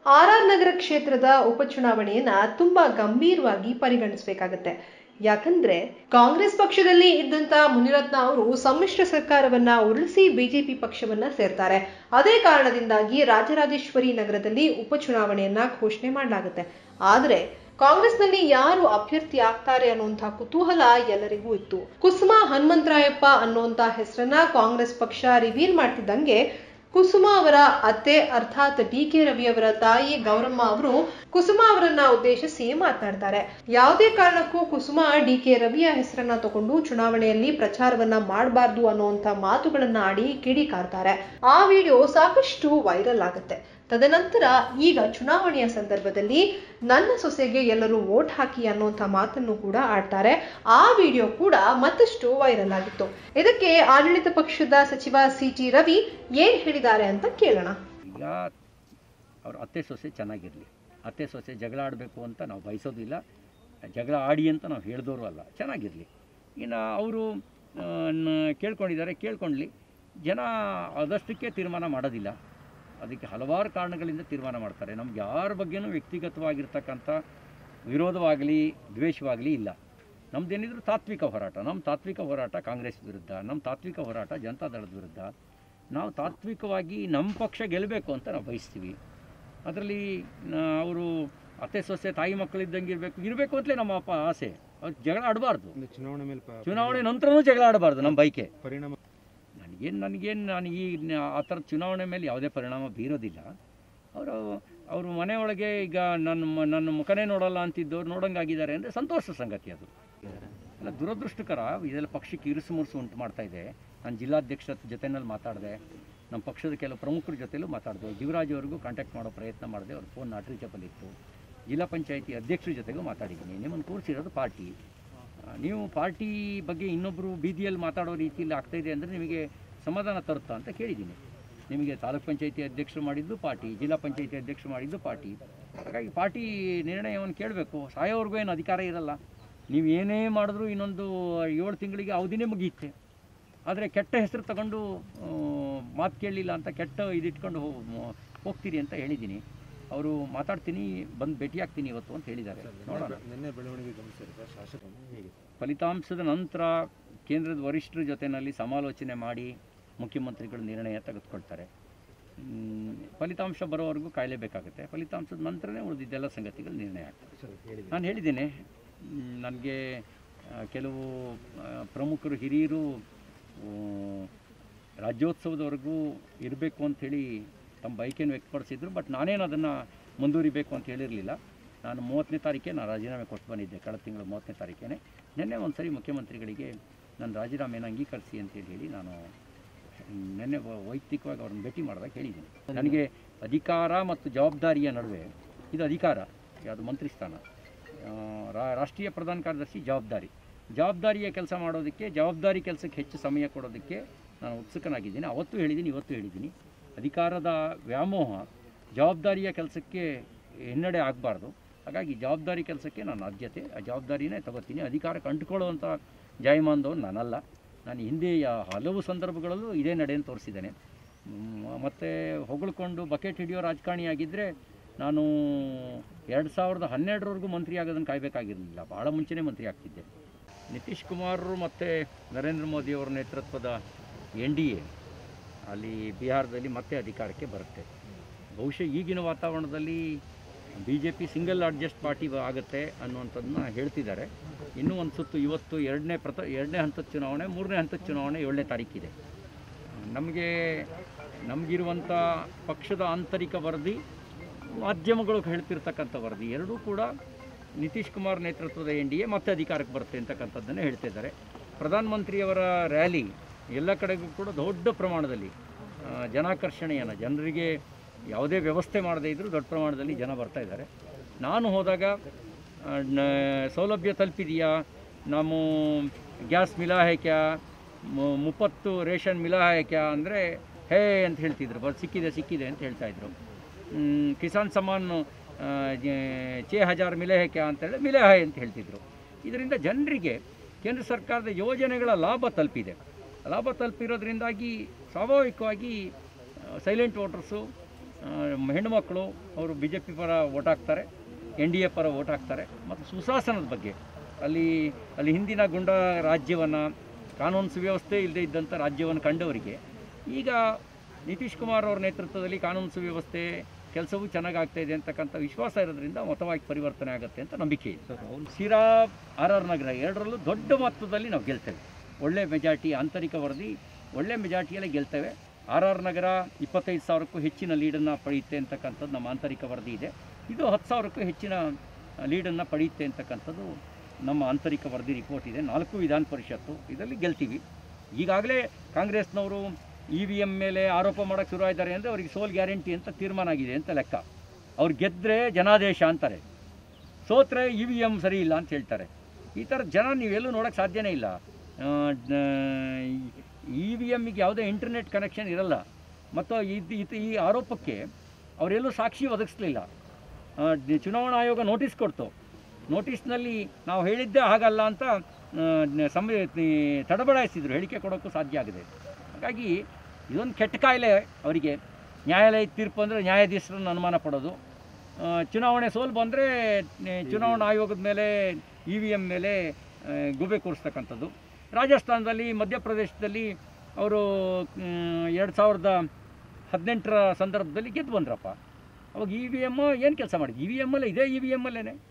R ನಗರ ಕ್ಷೇತ್ರದ ಉಪಚುನಾವಣೆಯನ್ನ ತುಂಬಾ ಗಂಭೀರವಾಗಿ ಪರಿಗಣಿಸಬೇಕಾಗುತ್ತೆ. ಯಾಕಂದ್ರೆ ಕಾಂಗ್ರೆಸ್ ಪಕ್ಷದಲ್ಲಿ ಇದ್ದಂತ ಮುನಿರತ್ನ ಅವರು ಸಮ್ಮಿಶ್ರ ಸರ್ಕಾರವನ್ನ ಉರುಳಿಸಿ ಬಿಜೆಪಿ ಪಕ್ಷವನ್ನ ಸೇರ್ತಾರೆ. ಅದೇ ಕಾರಣದಿಂದಾಗಿ ರಾಜರಾಜೇಶ್ವರಿ ನಗರದಲ್ಲಿ ಉಪಚುನಾವಣೆಯನ್ನ ಘೋಷಣೆ ಮಾಡಲಾಗುತ್ತೆ. ಆದ್ರೆ ಕಾಂಗ್ರೆಸ್ನಲ್ಲಿ ಯಾರು ಅಭ್ಯರ್ಥಿ ಆಗ್ತಾರೆ ಅನ್ನುವಂತಹ ಕುತೂಹಲ ಎಲ್ಲರಿಗೂ ಇತ್ತು. ಕುಸುಮಾ ಹನುಮಂತರಾಯಪ್ಪ ಅನ್ನುವಂತಹ ಹೆಸರನ್ನ ಕಾಂಗ್ರೆಸ್ ಪಕ್ಷ ರಿವೀಲ್ ಮಾಡ್ತಿದ್ದಂಗೆ ಕುಸುಮಾ ಅವರ ಅತ್ತೆ ಅರ್ಥಾತ್ ಡಿ.ಕೆ. ರವಿ ಅವರ ತಾಯಿ ಗೌರಮ್ಮ ಅವರು ಕುಸುಮಾ ಅವರನ್ನ ಉದ್ದೇಶಿಸಿ ಮಾತನಾಡ್ತಾರೆ. ಯಾವುದೇ ಕಾರಣಕ್ಕೂ ಕುಸುಮಾ ಡಿ.ಕೆ. ರವಿಯ ಹೆಸರನ್ನ ತಗೊಂಡು ಚುನಾವಣೆಯಲ್ಲಿ ಪ್ರಚಾರವನ್ನ ಮಾಡಬಾರ್ದು ಅನ್ನುವಂತ ಮಾತುಗಳನ್ನ ಆಡಿ ಕಿಡಿಕಾರ್ತಾರೆ. ಆ ವಿಡಿಯೋ ಸಾಕಷ್ಟು ವೈರಲ್ ಆಗುತ್ತೆ. ತದನಂತರ ಈಗ ಚುನಾವಣೆಯ ಸಂದರ್ಭದಲ್ಲಿ ನನ್ನ ಸೊಸೆಗೆ ಎಲ್ಲರೂ ವೋಟ್ ಹಾಕಿ ಅನ್ನುವಂಥ ಮಾತನ್ನು ಕೂಡ ಆಡ್ತಾರೆ. ಆ ವಿಡಿಯೋ ಕೂಡ ಮತ್ತಷ್ಟು ವೈರಲ್ ಆಗಿತ್ತು. ಇದಕ್ಕೆ ಆಡಳಿತ ಪಕ್ಷದ ಸಚಿವ ಸಿ.ಟಿ. ರವಿ ಏನ್ ಹೇಳಿದ್ದಾರೆ ಅಂತ ಕೇಳೋಣ. ಈಗ ಅವ್ರ ಅತ್ತೆ ಸೊಸೆ ಚೆನ್ನಾಗಿರಲಿ, ಅತ್ತೆ ಸೊಸೆ ಜಗಳ ಆಡಬೇಕು ಅಂತ ನಾವು ಬಯಸೋದಿಲ್ಲ, ಜಗಳ ಆಡಿ ಅಂತ ನಾವು ಹೇಳಿದವರು ಅಲ್ಲ, ಚೆನ್ನಾಗಿರಲಿ. ಇನ್ನು ಅವರು ಕೇಳ್ಕೊಂಡಿದ್ದಾರೆ, ಕೇಳ್ಕೊಳ್ಳಿ. ಜನ ಅದಷ್ಟಕ್ಕೆ ತೀರ್ಮಾನ ಮಾಡೋದಿಲ್ಲ, ಅದಕ್ಕೆ ಹಲವಾರು ಕಾರಣಗಳಿಂದ ತೀರ್ಮಾನ ಮಾಡ್ತಾರೆ. ನಮ್ಗೆ ಯಾರ ಬಗ್ಗೆನೂ ವ್ಯಕ್ತಿಗತವಾಗಿರ್ತಕ್ಕಂಥ ವಿರೋಧವಾಗಲಿ ದ್ವೇಷವಾಗಲಿ ಇಲ್ಲ. ನಮ್ಮದೇನಿದ್ರು ತಾತ್ವಿಕ ಹೋರಾಟ. ನಮ್ಮ ತಾತ್ವಿಕ ಹೋರಾಟ ಕಾಂಗ್ರೆಸ್ ವಿರುದ್ಧ, ನಮ್ಮ ತಾತ್ವಿಕ ಹೋರಾಟ ಜನತಾದಳದ ವಿರುದ್ಧ. ನಾವು ತಾತ್ವಿಕವಾಗಿ ನಮ್ಮ ಪಕ್ಷ ಗೆಲ್ಲಬೇಕು ಅಂತ ನಾವು ಬಯಸ್ತೀವಿ. ಅದರಲ್ಲಿ ಅವರು ಅತ್ತೆ ಸೊಸೆ ತಾಯಿ ಮಕ್ಕಳಿದ್ದಂಗೆ ಇರಬೇಕು ಅಂತಲೇ ನಮ್ಮ ಆಸೆ. ಅವ್ರು ಜಗಳ ಆಡಬಾರ್ದು, ಚುನಾವಣೆ ನಂತರನೂ ಜಗಳ ಆಡಬಾರ್ದು ನಮ್ಮ ಬೈಕೆ. ಪರಿಣಾಮ ನಾನು ಈ ಆ ಥರದ ಚುನಾವಣೆ ಮೇಲೆ ಯಾವುದೇ ಪರಿಣಾಮ ಬೀರೋದಿಲ್ಲ. ಅವರು ಮನೆಯೊಳಗೆ ಈಗ ನನ್ನ ಮುಖನೇ ನೋಡಲ್ಲ ಅಂತಿದ್ದವ್ರು ನೋಡೋಂಗಾಗಿದ್ದಾರೆ ಅಂದರೆ ಸಂತೋಷ ಸಂಗತಿ. ಅದು ಎಲ್ಲ ದುರದೃಷ್ಟಕರ. ಇದೆಲ್ಲ ಪಕ್ಷಕ್ಕೆ ಇರುಸು ಮುರುಸು ಉಂಟು ಮಾಡ್ತಾ ಇದೆ. ನಾನು ಜಿಲ್ಲಾಧ್ಯಕ್ಷರ ಜೊತೆಯಲ್ಲಿ ಮಾತಾಡಿದೆ, ನಮ್ಮ ಪಕ್ಷದ ಕೆಲವು ಪ್ರಮುಖರ ಜೊತೆಲೂ ಮಾತಾಡಿದೆ. ಜೀವರಾಜ್ ಅವ್ರಿಗೂ ಕಾಂಟ್ಯಾಕ್ಟ್ ಮಾಡೋ ಪ್ರಯತ್ನ ಮಾಡಿದೆ, ಅವ್ರ ಫೋನ್ ನಾಟ್ ರೀಚಬಲ್ ಇತ್ತು. ಜಿಲ್ಲಾ ಪಂಚಾಯಿತಿ ಅಧ್ಯಕ್ಷರ ಜೊತೆಗೂ ಮಾತಾಡಿದ್ದೀನಿ. ನಿಮ್ಮನ್ನು ಕೂರಿಸಿರೋದು ಪಾರ್ಟಿ, ನೀವು ಪಾರ್ಟಿ ಬಗ್ಗೆ ಇನ್ನೊಬ್ಬರು ಬೀದಿಯಲ್ಲಿ ಮಾತಾಡೋ ರೀತಿಯಲ್ಲಿ ಆಗ್ತಾಯಿದೆ ಅಂದರೆ ನಿಮಗೆ ಸಮಾಧಾನ ತರುತ್ತಾ ಅಂತ ಕೇಳಿದ್ದೀನಿ. ನಿಮಗೆ ತಾಲೂಕ್ ಪಂಚಾಯಿತಿ ಅಧ್ಯಕ್ಷರು ಮಾಡಿದ್ದು ಪಾರ್ಟಿ, ಜಿಲ್ಲಾ ಪಂಚಾಯಿತಿ ಅಧ್ಯಕ್ಷರು ಮಾಡಿದ್ದು ಪಾರ್ಟಿ. ಹಾಗಾಗಿ ಪಾರ್ಟಿ ನಿರ್ಣಯವನ್ನು ಕೇಳಬೇಕು. ಸಾಯೋವರೆಗೂ ಏನು ಅಧಿಕಾರ ಇರಲ್ಲ. ನೀವು ಏನೇ ಮಾಡಿದ್ರೂ ಇನ್ನೊಂದು 7 ತಿಂಗಳಿಗೆ ಅವಧಿನೇ ಮುಗಿಯುತ್ತೆ. ಆದರೆ ಕೆಟ್ಟ ಹೆಸರು ತಗೊಂಡು ಮಾತು ಕೇಳಲಿಲ್ಲ ಅಂತ ಕೆಟ್ಟ ಇದಿಟ್ಕೊಂಡು ಹೋಗ್ತೀರಿ ಅಂತ ಹೇಳಿದ್ದೀನಿ. ಅವರು ಮಾತಾಡ್ತೀನಿ, ಬಂದು ಭೇಟಿಯಾಗ್ತೀನಿ ಇವತ್ತು ಅಂತ ಹೇಳಿದ್ದಾರೆ. ನೋಡೋಣ. ನಿನ್ನೆ ಬೆಳವಣಿಗೆ ಗಮನಿಸಿದ್ರೆ ಶಾಸಕರು ಫಲಿತಾಂಶದ ನಂತರ ಕೇಂದ್ರದ ವರಿಷ್ಠರ ಜೊತೆಯಲ್ಲಿ ಸಮಾಲೋಚನೆ ಮಾಡಿ ಮುಖ್ಯಮಂತ್ರಿಗಳು ನಿರ್ಣಯ ತೆಗೆದುಕೊಳ್ತಾರೆ. ಫಲಿತಾಂಶ ಬರೋವರೆಗೂ ಕಾಯಲೇಬೇಕಾಗುತ್ತೆ. ಫಲಿತಾಂಶದ ನಂತರನೇ ಉಳಿದಿದ್ದೆಲ್ಲ ಸಂಗತಿಗಳು ನಿರ್ಣಯ ಆಗ್ತದೆ. ನಾನು ಹೇಳಿದ್ದೇನೆ, ನನಗೆ ಕೆಲವು ಪ್ರಮುಖರು ಹಿರಿಯರು ರಾಜ್ಯೋತ್ಸವದವರೆಗೂ ಇರಬೇಕು ಅಂಥೇಳಿ ತಮ್ಮ ಬೈಕೇನು ವ್ಯಕ್ತಪಡಿಸಿದ್ರು. ಬಟ್ ನಾನೇನು ಅದನ್ನು ಮುಂದುವರಿಬೇಕು ಅಂತ ಹೇಳಿರಲಿಲ್ಲ. ನಾನು 30ನೇ ತಾರೀಕೆ ನಾನು ರಾಜೀನಾಮೆ ಕೊಟ್ಟು ಬಂದಿದ್ದೆ, ಕಳೆದ ತಿಂಗಳು 30ನೇ ತಾರೀಕೇನೆ. ನಿನ್ನೆ ಒಂದು ಸರಿ ಮುಖ್ಯಮಂತ್ರಿಗಳಿಗೆ ನನ್ನ ರಾಜೀನಾಮೆಯನ್ನು ಅಂಗೀಕರಿಸಿ ಅಂತೇಳಿ ಹೇಳಿ ನಾನು ನಿನ್ನೆ ವೈಯಕ್ತಿಕವಾಗಿ ಅವ್ರನ್ನ ಭೇಟಿ ಮಾಡಿದಾಗ ಹೇಳಿದ್ದೀನಿ. ನನಗೆ ಅಧಿಕಾರ ಮತ್ತು ಜವಾಬ್ದಾರಿಯ ನಡುವೆ, ಇದು ಅಧಿಕಾರ, ಯಾವುದು ಮಂತ್ರಿ ಸ್ಥಾನ, ರಾಷ್ಟ್ರೀಯ ಪ್ರಧಾನ ಕಾರ್ಯದರ್ಶಿ ಜವಾಬ್ದಾರಿಯ ಕೆಲಸ ಮಾಡೋದಕ್ಕೆ, ಜವಾಬ್ದಾರಿ ಕೆಲಸಕ್ಕೆ ಹೆಚ್ಚು ಸಮಯ ಕೊಡೋದಕ್ಕೆ ನಾನು ಉತ್ಸುಕನಾಗಿದ್ದೀನಿ. ಅವತ್ತು ಹೇಳಿದ್ದೀನಿ, ಇವತ್ತು ಹೇಳಿದ್ದೀನಿ. ಅಧಿಕಾರದ ವ್ಯಾಮೋಹ ಜವಾಬ್ದಾರಿಯ ಕೆಲಸಕ್ಕೆ ಹಿನ್ನಡೆ ಆಗಬಾರ್ದು. ಹಾಗಾಗಿ ಜವಾಬ್ದಾರಿ ಕೆಲಸಕ್ಕೆ ನಾನು ಆದ್ಯತೆ, ಆ ಜವಾಬ್ದಾರಿನೇ ತಗೋತೀನಿ. ಅಧಿಕಾರಕ್ಕೆ ಅಂಟುಕೊಳ್ಳುವಂಥ ಜಾಯಮಾನದವನು ನಾನಲ್ಲ. ನಾನು ಹಿಂದೆ ಹಲವು ಸಂದರ್ಭಗಳಲ್ಲೂ ಇದೇ ನಡೆಯನ್ನು ತೋರಿಸಿದ್ದೇನೆ. ಮತ್ತು ಹೊಗಳ್ಕೊಂಡು ಬಕೆಟ್ ಹಿಡಿಯೋ ರಾಜಕಾರಣಿಯಾಗಿದ್ದರೆ ನಾನು 2012ರವರೆಗೂ ಮಂತ್ರಿ ಆಗೋದನ್ನು ಕಾಯಬೇಕಾಗಿರಲಿಲ್ಲ. ಭಾಳ ಮುಂಚೆನೇ ಮಂತ್ರಿ ಆಗ್ತಿದ್ದೆ. ನಿತೀಶ್ ಕುಮಾರ್ ಮತ್ತು ನರೇಂದ್ರ ಮೋದಿಯವರ ನೇತೃತ್ವದ NDA ಅಲ್ಲಿ ಬಿಹಾರದಲ್ಲಿ ಮತ್ತೆ ಅಧಿಕಾರಕ್ಕೆ ಬರುತ್ತೆ. ಬಹುಶಃ ಈಗಿನ ವಾತಾವರಣದಲ್ಲಿ BJP ಸಿಂಗಲ್ ಲಾರ್ಜೆಸ್ಟ್ ಪಾರ್ಟಿ ಆಗುತ್ತೆ ಅನ್ನುವಂಥದ್ದನ್ನ ಹೇಳ್ತಿದ್ದಾರೆ. ಇನ್ನೂ ಒಂದು ಸುತ್ತು ಇವತ್ತು ಎರಡನೇ ಹಂತದ ಚುನಾವಣೆ, 3ನೇ ಹಂತದ ಚುನಾವಣೆ 7ನೇ ತಾರೀಕಿದೆ. ನಮಗಿರುವಂಥ ಪಕ್ಷದ ಆಂತರಿಕ ವರದಿ, ಮಾಧ್ಯಮಗಳು ಹೇಳ್ತಿರ್ತಕ್ಕಂಥ ವರದಿ ಎರಡೂ ಕೂಡ ನಿತೀಶ್ ಕುಮಾರ್ ನೇತೃತ್ವದ NDA ಮತ್ತೆ ಅಧಿಕಾರಕ್ಕೆ ಬರುತ್ತೆ ಅಂತಕ್ಕಂಥದ್ದನ್ನೇ ಹೇಳ್ತಿದ್ದಾರೆ. ಪ್ರಧಾನಮಂತ್ರಿಯವರ ರ್ಯಾಲಿ ಎಲ್ಲ ಕಡೆಗೂ ಕೂಡ ದೊಡ್ಡ ಪ್ರಮಾಣದಲ್ಲಿ ಜನಾಕರ್ಷಣೆಯನ್ನು, ಜನರಿಗೆ ಯಾವುದೇ ವ್ಯವಸ್ಥೆ ಮಾಡದೇ ಇದ್ದರೂ ದೊಡ್ಡ ಪ್ರಮಾಣದಲ್ಲಿ ಜನ ಬರ್ತಾ ಇದ್ದಾರೆ. ನಾನು ಹೋದಾಗ ಸೌಲಭ್ಯ ತಲುಪಿದೆಯಾ, ನಾವು ಗ್ಯಾಸ್ ಮಿಲಾ ಹೈ ಕ್ಯಾ, 30 ರೇಷನ್ ಮಿಲಾ ಹೈ ಕ್ಯಾ ಅಂದರೆ ಹೇ ಅಂತ ಹೇಳ್ತಿದ್ರು. ಸಿಕ್ಕಿದೆ ಅಂತ ಹೇಳ್ತಾಯಿದ್ರು. ಕಿಸಾನ್ ಸಮ್ಮಾನ್ 6000 ಮಿಲೆ ಹೈ ಕ್ಯಾ ಅಂತೇಳಿ ಮಿಲೆ ಹೈ ಅಂತ ಹೇಳ್ತಿದ್ರು. ಇದರಿಂದ ಜನರಿಗೆ ಕೇಂದ್ರ ಸರ್ಕಾರದ ಯೋಜನೆಗಳ ಲಾಭ ತಲುಪಿದೆ. ಲಾಭ ತಲುಪಿರೋದ್ರಿಂದಾಗಿ ಸ್ವಾಭಾವಿಕವಾಗಿ ಸೈಲೆಂಟ್ ವೋಟರ್ಸು ಹೆಣ್ಣುಮಕ್ಕಳು ಅವರು ಬಿ ಜೆ ಪಿ ಪರ ಓಟ್ ಹಾಕ್ತಾರೆ, NDA ಪರ ಓಟ್ ಹಾಕ್ತಾರೆ. ಮತ್ತು ಸುಶಾಸನದ ಬಗ್ಗೆ ಅಲ್ಲಿ ಹಿಂದಿನ ಗುಂಡ ರಾಜ್ಯವನ್ನು, ಕಾನೂನು ಸುವ್ಯವಸ್ಥೆ ಇಲ್ಲದೆ ಇದ್ದಂಥ ರಾಜ್ಯವನ್ನು ಕಂಡವರಿಗೆ ಈಗ ನಿತೀಶ್ ಕುಮಾರ್ ಅವರ ನೇತೃತ್ವದಲ್ಲಿ ಕಾನೂನು ಸುವ್ಯವಸ್ಥೆ ಕೆಲಸವೂ ಚೆನ್ನಾಗಿ ಆಗ್ತಾಯಿದೆ ಅಂತಕ್ಕಂಥ ವಿಶ್ವಾಸ ಇರೋದ್ರಿಂದ ಮತವಾಗಿ ಪರಿವರ್ತನೆ ಆಗುತ್ತೆ ಅಂತ ನಂಬಿಕೆ ಇದೆ. ಸಿರಾ RR ನಗರ ಎರಡರಲ್ಲೂ ದೊಡ್ಡ ಮೊತ್ತದಲ್ಲಿ ನಾವು ಗೆಲ್ತೇವೆ. ಒಳ್ಳೆ ಮೆಜಾರಿಟಿ, ಆಂತರಿಕ ವರದಿ ಒಳ್ಳೆ ಮೆಜಾರಿಟಿಯಲ್ಲೇ ಗೆಲ್ತೇವೆ. RR ನಗರ 25,000ಕ್ಕೂ ಹೆಚ್ಚಿನ ಲೀಡನ್ನು ಪಡೆಯುತ್ತೆ ಅಂತಕ್ಕಂಥದ್ದು ನಮ್ಮ ಆಂತರಿಕ ವರದಿ ಇದೆ. ಇದು 10,000ಕ್ಕೂ ಹೆಚ್ಚಿನ ಲೀಡನ್ನು ಪಡೆಯುತ್ತೆ ಅಂತಕ್ಕಂಥದ್ದು ನಮ್ಮ ಆಂತರಿಕ ವರದಿ ರಿಪೋರ್ಟ್ ಇದೆ. 4 ವಿಧಾನ ಪರಿಷತ್ತು ಇದರಲ್ಲಿ ಗೆಲ್ತೀವಿ. ಈಗಾಗಲೇ ಕಾಂಗ್ರೆಸ್ನವರು EVM ಮೇಲೆ ಆರೋಪ ಮಾಡೋಕ್ಕೆ ಶುರು ಆಗಿದ್ದಾರೆ ಅಂದರೆ ಅವರಿಗೆ ಸೋಲ್ ಗ್ಯಾರಂಟಿ ಅಂತ ತೀರ್ಮಾನ ಆಗಿದೆ ಅಂತ ಲೆಕ್ಕ. ಅವ್ರು ಗೆದ್ದರೆ ಜನಾದೇಶ ಅಂತಾರೆ, ಸೋತ್ರೆ EVM ಸರಿ ಇಲ್ಲ ಅಂತ ಹೇಳ್ತಾರೆ. ಈ ಥರ ಜನ ನೀವೆಲ್ಲೂ ನೋಡೋಕ್ಕೆ ಸಾಧ್ಯನೇ ಇಲ್ಲ. EVMಗೆ ಯಾವುದೇ ಇಂಟರ್ನೆಟ್ ಕನೆಕ್ಷನ್ ಇರಲ್ಲ. ಮತ್ತು ಈ ಆರೋಪಕ್ಕೆ ಅವರೆಲ್ಲೂ ಸಾಕ್ಷಿ ಒದಗಿಸ್ಲಿಲ್ಲ. ಚುನಾವಣಾ ಆಯೋಗ ನೋಟಿಸ್ ಕೊಡ್ತು. ನೋಟಿಸ್ನಲ್ಲಿ ನಾವು ಹೇಳಿದ್ದೇ ಹಾಗಲ್ಲ ಅಂತ ತಡಬಡಾಯಿಸಿದ್ರು, ಹೇಳಿಕೆ ಕೊಡೋಕ್ಕೂ ಸಾಧ್ಯ ಆಗಿದೆ. ಹಾಗಾಗಿ ಇದೊಂದು ಕೆಟ್ಟ ಕಾಯಿಲೆ ಅವರಿಗೆ. ನ್ಯಾಯಾಲಯದ ತೀರ್ಪು ಅಂದರೆ ನ್ಯಾಯಾಧೀಶರನ್ನು ಅನುಮಾನ ಪಡೋದು, ಚುನಾವಣೆ ಸೋಲು ಬಂದರೆ ಚುನಾವಣಾ ಆಯೋಗದ ಮೇಲೆ EVM ಮೇಲೆ ಗುಬೆ ಕೂರಿಸ್ತಕ್ಕಂಥದ್ದು. ರಾಜಸ್ಥಾನದಲ್ಲಿ, ಮಧ್ಯಪ್ರದೇಶದಲ್ಲಿ ಅವರು 2018ರ ಸಂದರ್ಭದಲ್ಲಿ ಗೆದ್ದು ಬಂದ್ರಪ್ಪ. ಅವಾಗ EVM ಏನು ಕೆಲಸ ಮಾಡಿದ್ದು? EVM ಅಲ್ಲೇ ಇದೆ, EVM ಅಲ್ಲೇ